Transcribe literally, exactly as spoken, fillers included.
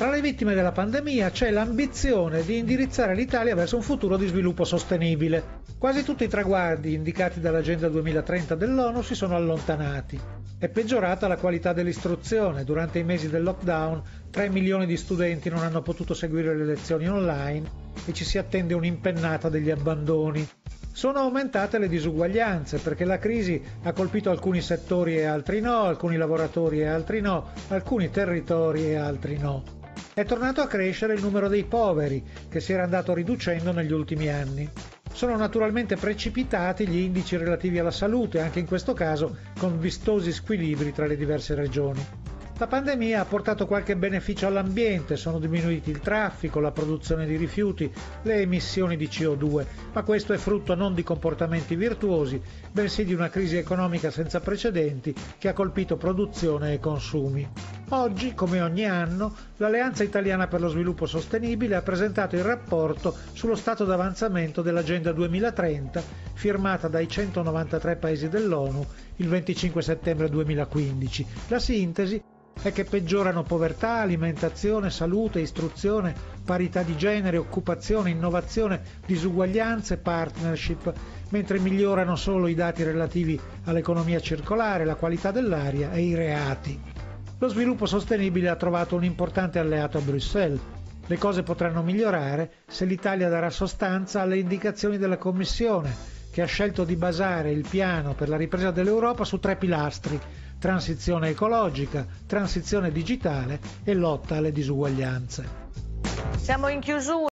Tra le vittime della pandemia c'è l'ambizione di indirizzare l'Italia verso un futuro di sviluppo sostenibile. Quasi tutti i traguardi indicati dall'Agenda duemilatrenta dell'ONU si sono allontanati. È peggiorata la qualità dell'istruzione. Durante i mesi del lockdown tre milioni di studenti non hanno potuto seguire le lezioni online e ci si attende un'impennata degli abbandoni. Sono aumentate le disuguaglianze perché la crisi ha colpito alcuni settori e altri no, alcuni lavoratori e altri no, alcuni territori e altri no. È tornato a crescere il numero dei poveri, che si era andato riducendo negli ultimi anni. Sono naturalmente precipitati gli indici relativi alla salute, anche in questo caso con vistosi squilibri tra le diverse regioni. La pandemia ha portato qualche beneficio all'ambiente, sono diminuiti il traffico, la produzione di rifiuti, le emissioni di C O due, ma questo è frutto non di comportamenti virtuosi, bensì di una crisi economica senza precedenti che ha colpito produzione e consumi. Oggi, come ogni anno, l'Alleanza Italiana per lo Sviluppo Sostenibile ha presentato il rapporto sullo stato d'avanzamento dell'Agenda duemilatrenta, firmata dai centonovantatré paesi dell'ONU il venticinque settembre duemilaquindici. La sintesi è che peggiorano povertà, alimentazione, salute, istruzione, parità di genere, occupazione, innovazione, disuguaglianze, partnership, mentre migliorano solo i dati relativi all'economia circolare, la qualità dell'aria e i reati. Lo sviluppo sostenibile ha trovato un importante alleato a Bruxelles. Le cose potranno migliorare se l'Italia darà sostanza alle indicazioni della Commissione, che ha scelto di basare il piano per la ripresa dell'Europa su tre pilastri: transizione ecologica, transizione digitale e lotta alle disuguaglianze. Siamo in chiusura.